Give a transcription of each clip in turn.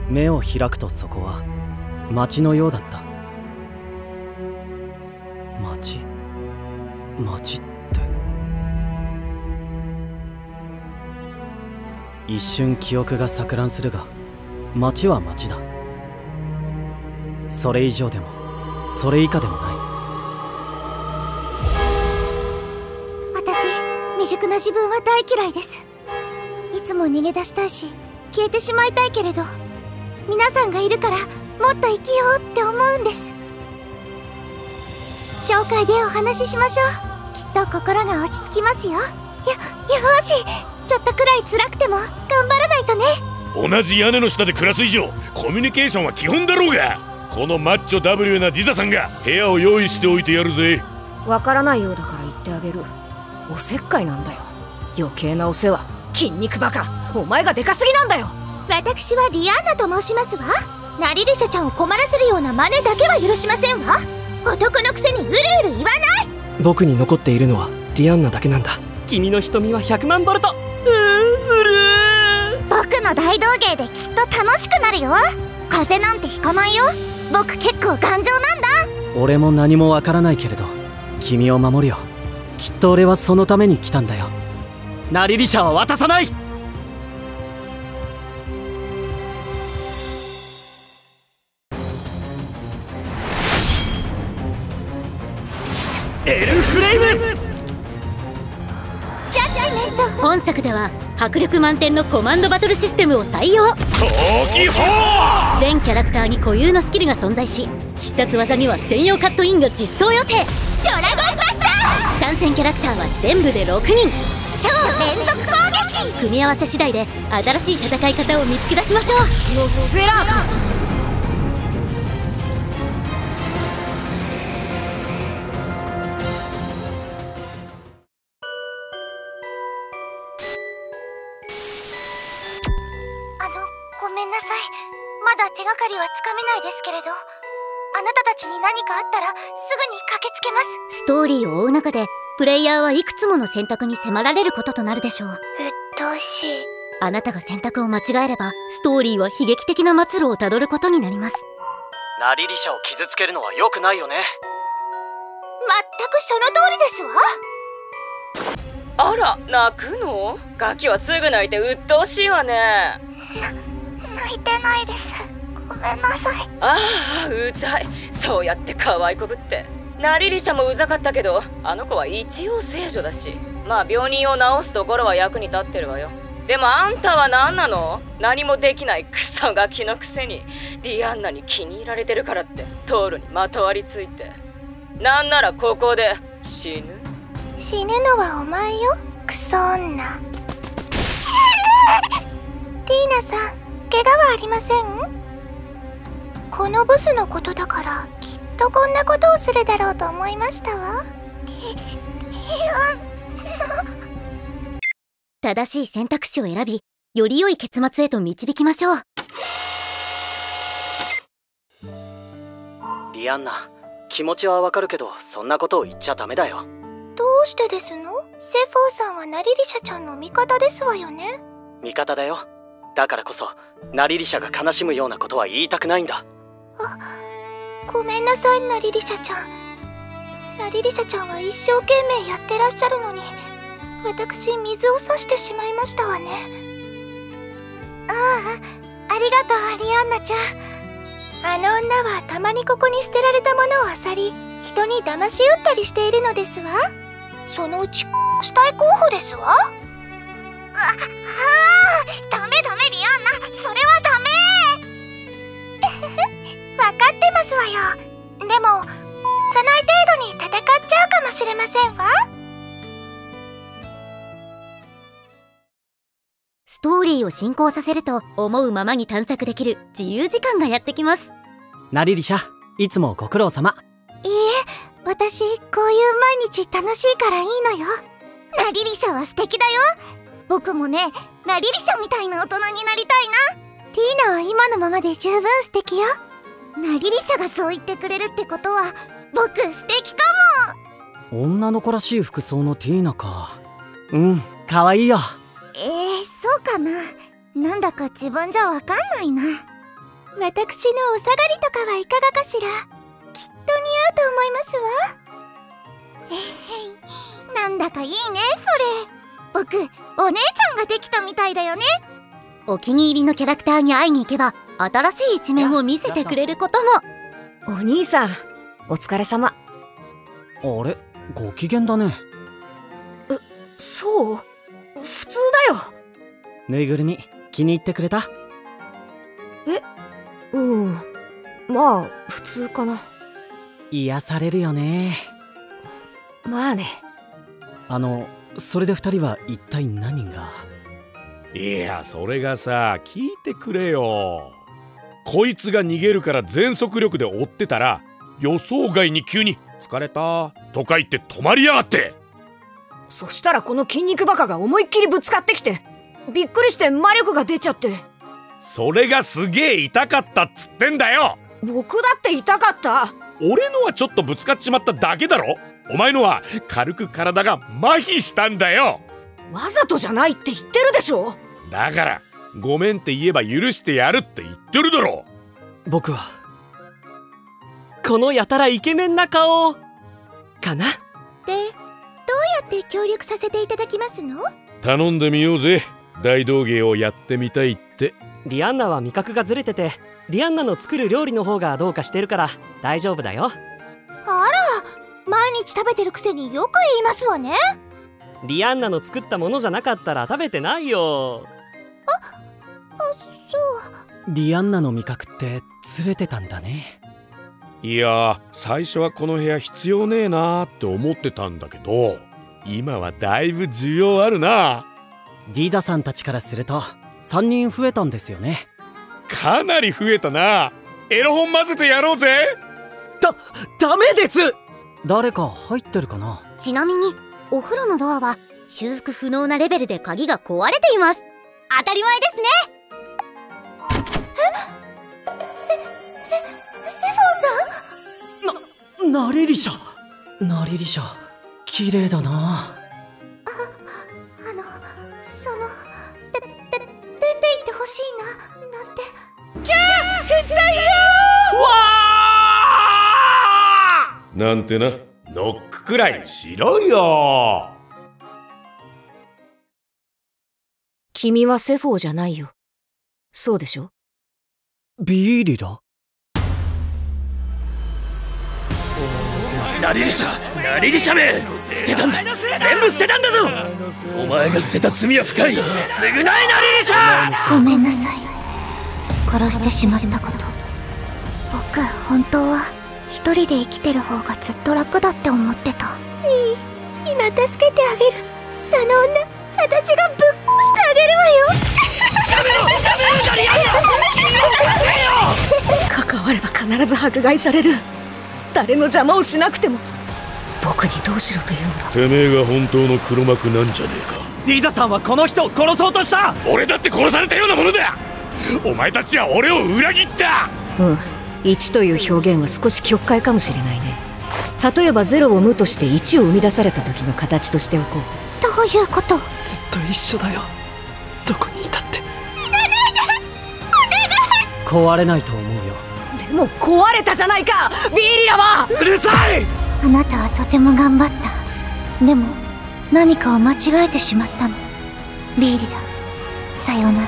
目を開くとそこは街のようだった。街って一瞬記憶が錯乱するが、街は街だ。それ以上でもそれ以下でもない。 私、未熟な自分は大嫌いです。いつも逃げ出したいし消えてしまいたいけれど、皆さんがいるからもっと生きようって思うんです。教会でお話ししましょう。きっと心が落ち着きますよ。よし、ちょっとくらい辛くても頑張らないとね。 同じ屋根の下で暮らす以上コミュニケーションは基本だろうが。このマッチョ W なディザさんが部屋を用意しておいてやるぜ。 わからないようだから言ってあげる。おせっかいなんだよ。余計なお世話。筋肉バカ、お前がでかすぎなんだよ。 私はリアンナと申しますわ。ナリリシャちゃんを困らせるような真似だけは許しませんわ。男のくせにうるうる言わない。 僕に残っているのはリアンナだけなんだ。君の瞳は100万ボルト。 僕の大道芸できっと楽しくなるよ。風邪なんてひかないよ。僕結構頑丈なんだ。 俺も何もわからないけれど君を守るよ。きっと俺はそのために来たんだよ。ナリリシャは渡さない。エルフレイム。 ジャッジメント。 本作では迫力満点のコマンドバトルシステムを採用。全キャラクターに固有のスキルが存在し、必殺技には専用カットインが実装予定。 ドラゴンバスター。 参戦キャラクターは全部で6人。 超連続攻撃。 組み合わせ次第で新しい戦い方を見つけ出しましょう。 ノスフェラート。 ごめんなさい。まだ手がかりはつかめないですけれど、あなたたちに何かあったらすぐに駆けつけます。 ストーリーを追う中でプレイヤーはいくつもの選択に迫られることとなるでしょう。 鬱陶しい。 あなたが選択を間違えればストーリーは悲劇的な末路をたどることになります。 ナリリシャを傷つけるのは良くないよね。 全くその通りですわ。 あら、泣くの？ガキはすぐ泣いて鬱陶しいわね。 泣いてないです。ごめんなさい。 ああ、うざい。そうやって可愛いこぶって。ナリリシャもうざかったけど、あの子は一応聖女だし、まあ病人を治すところは役に立ってるわよ。でもあんたは何なの？何もできないクソガキのくせにリアンナに気に入られてるからってトールにまとわりついて、なんならここで死ぬ？ 死ぬのはお前よ、クソ女。ティーナさん、怪我はありません？このボスのことだからきっとこんなことをするだろうと思いましたわ。 正しい選択肢を選び、より良い結末へと導きましょう。 リアンナ、気持ちはわかるけどそんなことを言っちゃダメだよ。 どうしてですの？セフォーさんはナリリシャちゃんの味方ですわよね。 味方だよ。だからこそナリリシャが悲しむようなことは言いたくないんだ。 ごめんなさい、ナリリシャちゃん。ナリリシャちゃんは一生懸命やってらっしゃるのに、私水を差してしまいましたわね。ありがとう、リアンナちゃん。あの女はたまにここに捨てられたものを漁り、人に騙し売ったりしているのですわ。そのうち死体候補ですわ。ダメリアンナ、それはダメ。分かってますわよ。でも幼い程度に戦っちゃうかもしれませんわ。 ストーリーを進行させると思うままに探索できる自由時間がやってきます。 ナリリシャ、いつもご苦労様。 いいえ、私こういう毎日楽しいからいいのよ。ナリリシャは素敵だよ。僕もね、ナリリシャみたいな大人になりたいな。ティーナは今のままで十分素敵よ。ナリリシャがそう言ってくれるってことは僕素敵かも。 女の子らしい服装のティーナか。うん、かわいいよ。 そうかな。なんだか自分じゃわかんないな。 私のお下がりとかはいかがかしら。きっと似合うと思いますわ。なんだかいいね、それ。僕、お姉ちゃんができたみたいだよね。 お気に入りのキャラクターに会いに行けば新しい一面を見せてくれることも。 お兄さん、お疲れ様。 あれ、ご機嫌だね。 そう？普通だよ。 ぬいぐるみ気に入ってくれた？ まあ普通かな。 癒されるよね。 まあね。 それで二人は一体何が？ いや、それがさ、聞いてくれよ。こいつが逃げるから全速力で追ってたら、予想外に急に「疲れた」とか言って止まりやがって。 そしたらこの筋肉バカが思いっきりぶつかってきて、びっくりして魔力が出ちゃって。 それがすげえ痛かったっつってんだよ。 僕だって痛かった。 俺のはちょっとぶつかっちまっただけだろ。お前のは軽く体が麻痺したんだよ。 わざとじゃないって言ってるでしょ。 だからごめんって言えば許してやるって言ってるだろ。 僕はこのやたらイケメンな顔かな。 で、どうやって協力させていただきますの？ 頼んでみようぜ。大道芸をやってみたいって。 リアンナは味覚がずれてて、リアンナの作る料理の方がどうかしてるから大丈夫だよ。 あら、毎日食べてるくせによく言いますわね。 リアンナの作ったものじゃなかったら食べてないよ。 そう。 リアンナの味覚ってずれてたんだね。 いや、最初はこの部屋必要ねえなーって思ってたんだけど、今はだいぶ需要あるな。 ディザさんたちからすると3人増えたんですよね。 かなり増えたな。エロ本混ぜてやろうぜ。 ダメです。誰か入ってるかな。 ちなみにお風呂のドアは修復不能なレベルで鍵が壊れています。当たり前ですね。 セフォンさん？ ナリリシャ綺麗だな。 出て行ってほしいな、なんて。 キャー変態よーなんてな、ノックくらいしろよ。 君はセフォーじゃないよ。そうでしょ？ ビーリラ？ ナリリシャめ、捨てたんだ。全部捨てたんだぞ。お前が捨てた罪は深い。償い、ナリリシャ。 ごめんなさい、殺してしまったこと。僕、本当は一人で生きてる方がずっと楽だって思ってた。今助けてあげる。その女、私がぶっしてあげるわよ。 関われば必ず迫害される。誰の邪魔をしなくても。僕にどうしろと言うんだ。 てめえが本当の黒幕なんじゃねえか。 ディザさんはこの人を殺そうとした。 俺だって殺されたようなものだ。お前たちは俺を裏切った。 1という表現は少し曲解かもしれないね。例えば0を無として1を生み出された時の形としておこう。 どういうこと？ ずっと一緒だよ、どこにいたって。 死なないで、お願い。 壊れないと思うよ。 でも壊れたじゃないか、ビーリラは。 うるさい。 あなたはとても頑張った。でも何かを間違えてしまったの。ビーリラ、さようなら。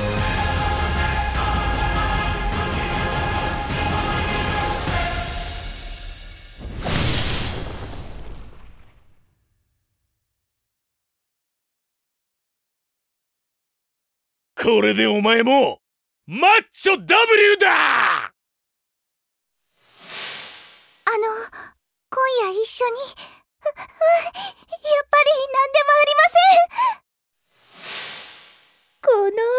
これでお前もマッチョ W だ。 今夜一緒に。やっぱり何でもありません。この